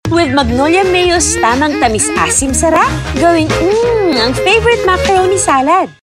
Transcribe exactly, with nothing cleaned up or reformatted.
With Magnolia Mayo's tamang tamis-asim sarap, gawing mmm ang favorite macaroni salad.